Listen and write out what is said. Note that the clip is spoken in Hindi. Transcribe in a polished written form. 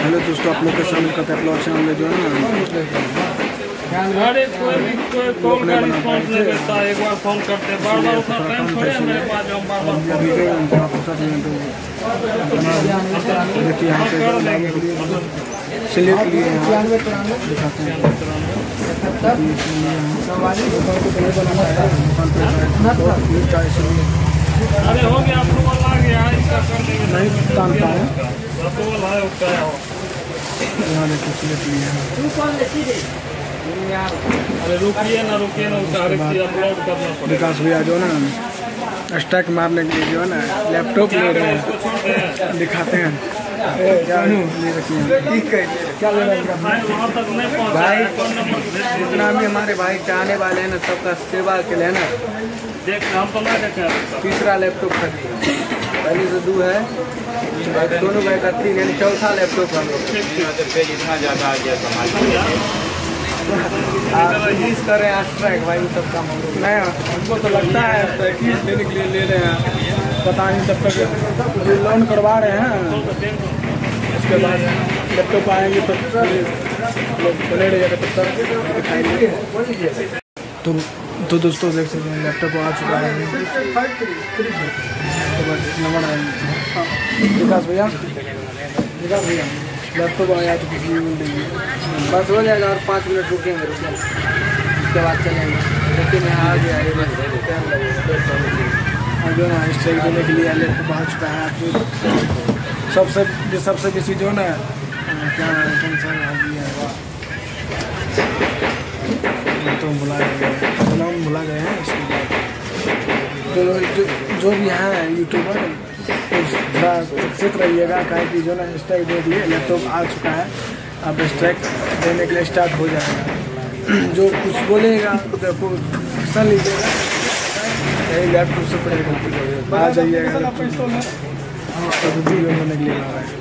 हेलो दोस्तों, आप लोग के शामिल करते हैं अपलोड चैनल में जो है ना कोई का रिस्पांस नहीं देता। एक बार फोन करते बार-बार उतना टाइम थोड़े है मेरे पास जो हम बार-बार देखिए यहाँ पे स्लिप लिए दिखाते हैं। अरे हो गया, अप्रूवल आ गया, इसका कर देंगे। नहीं जानता हूँ, अप्रूवल है उसका। यहाँ देखिए स्लिप लिए हैं। अरे रुकिए ना उसका हर एक चीज अपलोड करना पड़ेगा। विकास भैया जो है ना स्टैक मारने के लिए जो है ना लैपटॉप ले रहे हैं, दिखाते हैं क्या ले रखी है, क्या ले रहे हैं भाई। जितना भी हमारे भाई चाहने वाले हैं ना, सबका सेवा के लिए ना देख हम तो ना देखें। तीसरा लैपटॉप खरीदे, पहले से 2 है, दोनों भाई का 3 यानी चौथा लैपटॉप हम लोग इतना ज़्यादा आ गया समाज यूज कर रहे हैं। स्ट्राइक भाई सब काम हम लोग नहीं, हमको तो लगता है प्रैक्टिस लेने के लिए ले रहे हैं, पता नहीं तब तक लोन करवा रहे हैं, उसके बाद लैपटॉप आएंगे तो लोग बने रहेगा, तब तक दिखाएंगे। तो दोस्तों देख सकते हैं लैपटॉप आ चुका है, नंबर आएंगे। विकास भैया लैपटॉप आया तो किसी मिल देंगे, बस हो जाएगा और 5 मिनट रुकेंगे, उसके बाद चलेंगे। लेकिन यहाँ आ गया ये जो ना स्ट्राइक देने के लिए लैपटॉप आ चुका है। आप सबसे बेसी जो ना क्या टेंशन आ गई है, तो भुला गए हैं। इसके बाद तो जो भी हैं यूट्यूबर थोड़ा सुरक्षित रहिएगा, काहे कि जो ना स्ट्राइक दे दिए, लैपटॉप आ चुका है, अब स्ट्राइक देने के लिए स्टार्ट हो जाएगा। जो कुछ बोलेगा तो एक्शन लीजिएगा, यही लैपटॉप से पड़ेगा, आ जाइएगा वीडियो बनाने के लिए।